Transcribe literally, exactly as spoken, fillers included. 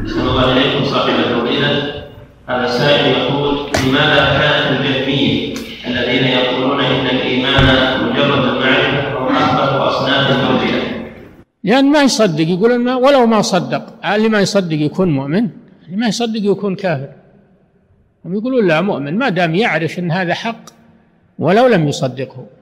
أحسن الله إليكم صاحب الفضيلة. هذا السائل يقول: لماذا كانت الجهمية الذين يقولون إن الإيمان مجرد المعرفة هم أخبث أصناف المرجئة؟ لأن ما يصدق، يقول ما ولو ما صدق، اللي ما يصدق يكون مؤمن، اللي ما يصدق يكون كافر. هم يقولون لا، مؤمن ما دام يعرف أن هذا حق ولو لم يصدقه.